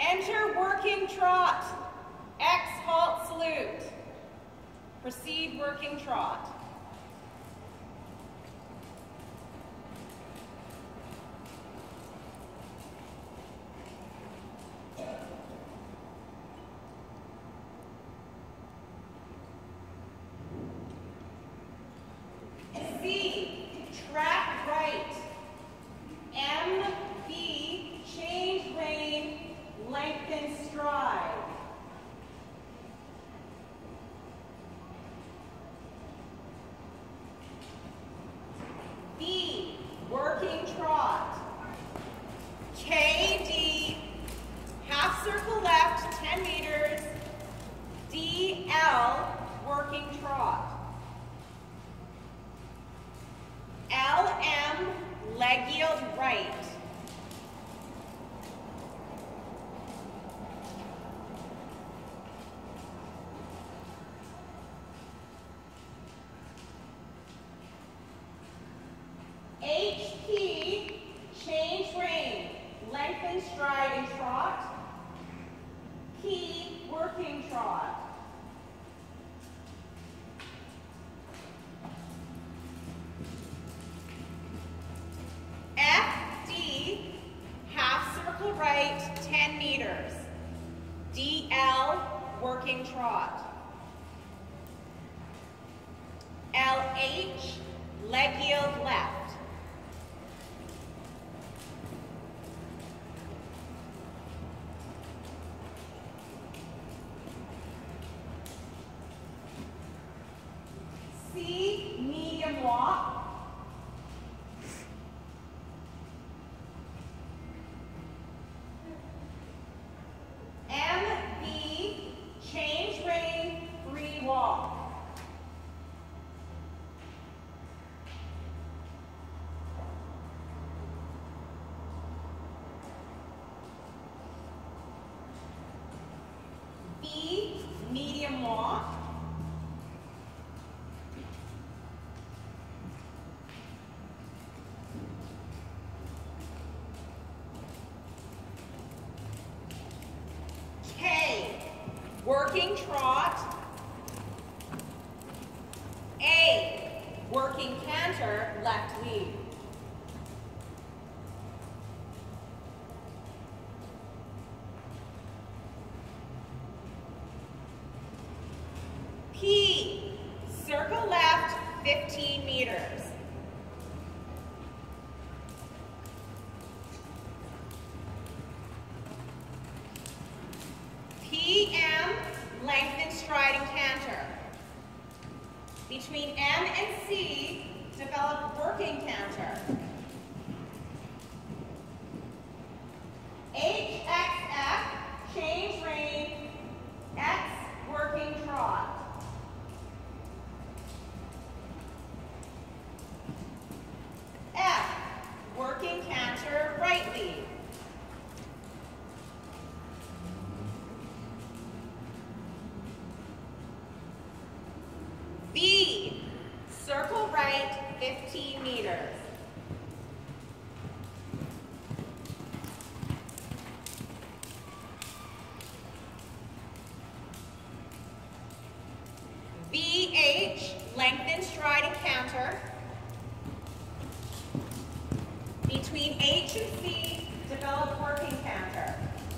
Enter working trot. X halt salute. Proceed working trot. C, track right. M, B, change rein, lengthen stride. B, working trot. K, D, half circle left, 10 meters. D, L, working trot. L, M, leg yield right. H, P, change rein, lengthen stride and trot. P, working trot. F, D, half circle right, 10 meters. D, L, working trot. L, H, leg yield left. C, medium walk. M, B, change rein, free walk. B, medium walk. K, working trot. A, working canter, left lead. P, circle left, 15 meters. PM, lengthen stride and canter. Between M and C, develop working canter. H, X, F, change rein, X, working trot. F, working canter, right lead. B, circle right, 15 meters. BH, lengthen stride and canter. Between H and C, develop working canter.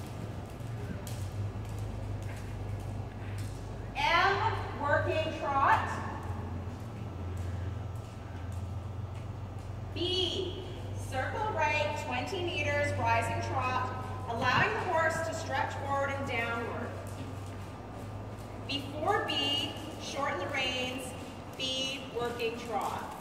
M, working trot. B, circle right, 20 meters, rising trot, allowing the horse to stretch forward and downward. Before B, shorten the reins. B, working trot.